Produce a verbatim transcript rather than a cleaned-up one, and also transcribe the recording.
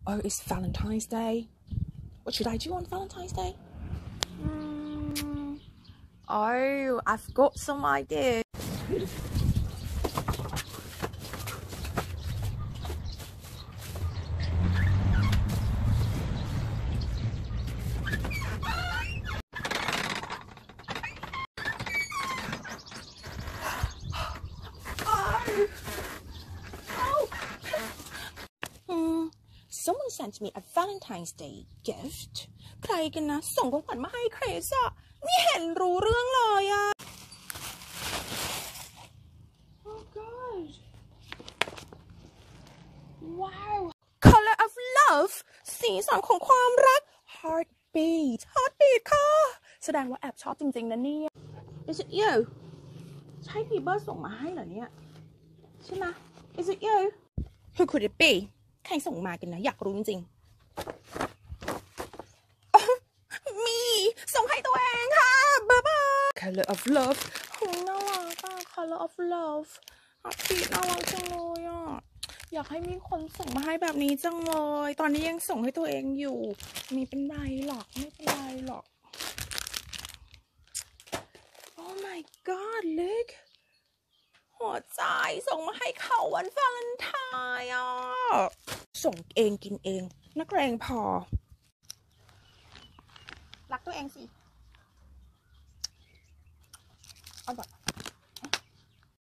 Oh, it's Valentine's Day. What should I do on Valentine's Day? Mm, oh, I've got some ideas. Someone sent me a Valentine's Day gift ใครกันนะส่งของขวัญมาให้คริสอะไม่เห็นรู้เรื่องเลยอะ Oh God Wow Color of Love สีสันของความรัก Heartbeat Heartbeat ค่ะแสดงว่าแอบชอบจริงๆนะเนี่ย Is it you ใช่พี่เบิร์ดส่งมาให้เหรอเนี่ยใช่ไหม Is it you Who could it beใครส่งมากันนะอยากรู้จริงๆมีส่งให้ตัวเองค่ะบ๊ายบาย Color of Love โหน่ารักอ่ะ Color of Love อาทิตย์น่ารักจังเลยอ่ะอยากให้มีคนส่งมาให้แบบนี้จังเลยตอนนี้ยังส่งให้ตัวเองอยู่ไม่เป็นไรหรอกไม่เป็นไรหรอก Oh my God lookหัวใจส่งมาให้เขาวันวาเลนไทน์อ่ะส่งเองกินเองนักเลงพอรักตัวเองสิอร่อย